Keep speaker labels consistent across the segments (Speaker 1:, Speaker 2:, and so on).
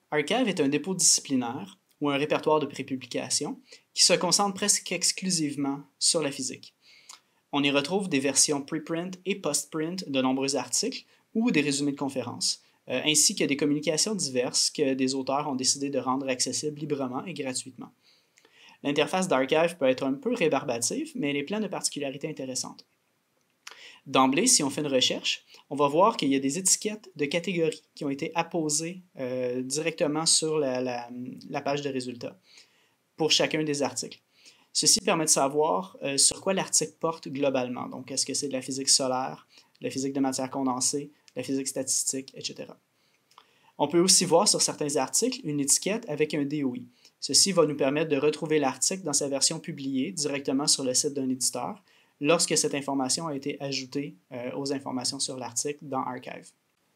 Speaker 1: Archive est un dépôt disciplinaire ou un répertoire de prépublication qui se concentre presque exclusivement sur la physique. On y retrouve des versions preprint et post-print de nombreux articles ou des résumés de conférences, ainsi que des communications diverses que des auteurs ont décidé de rendre accessibles librement et gratuitement. L'interface d'Archive peut être un peu rébarbative, mais elle est pleine de particularités intéressantes. D'emblée, si on fait une recherche, on va voir qu'il y a des étiquettes de catégories qui ont été apposées directement sur la page de résultats pour chacun des articles. Ceci permet de savoir sur quoi l'article porte globalement. Donc, est-ce que c'est de la physique solaire, de la physique de matière condensée, de la physique statistique, etc. On peut aussi voir sur certains articles une étiquette avec un DOI. Ceci va nous permettre de retrouver l'article dans sa version publiée directement sur le site d'un éditeur lorsque cette information a été ajoutée aux informations sur l'article dans Archive.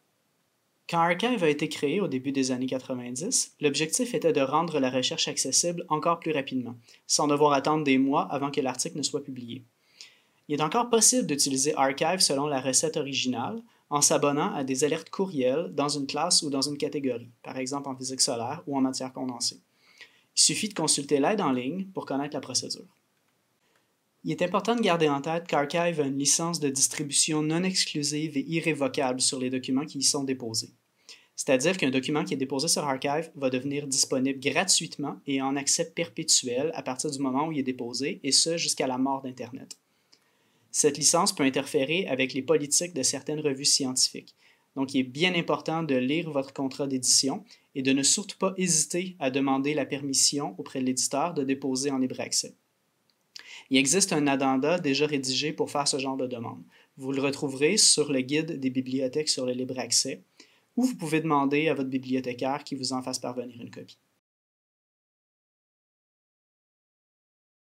Speaker 1: Quand Archive a été créé au début des années 90, l'objectif était de rendre la recherche accessible encore plus rapidement, sans devoir attendre des mois avant que l'article ne soit publié. Il est encore possible d'utiliser Archive selon la recette originale en s'abonnant à des alertes courriels dans une classe ou dans une catégorie, par exemple en physique solaire ou en matière condensée. Il suffit de consulter l'aide en ligne pour connaître la procédure. Il est important de garder en tête qu'Archive a une licence de distribution non exclusive et irrévocable sur les documents qui y sont déposés. C'est-à-dire qu'un document qui est déposé sur Archive va devenir disponible gratuitement et en accès perpétuel à partir du moment où il est déposé, et ce jusqu'à la mort d'Internet. Cette licence peut interférer avec les politiques de certaines revues scientifiques. Donc, il est bien important de lire votre contrat d'édition et de ne surtout pas hésiter à demander la permission auprès de l'éditeur de déposer en libre accès. Il existe un addenda déjà rédigé pour faire ce genre de demande. Vous le retrouverez sur le guide des bibliothèques sur le libre accès, ou vous pouvez demander à votre bibliothécaire qu'il vous en fasse parvenir une copie.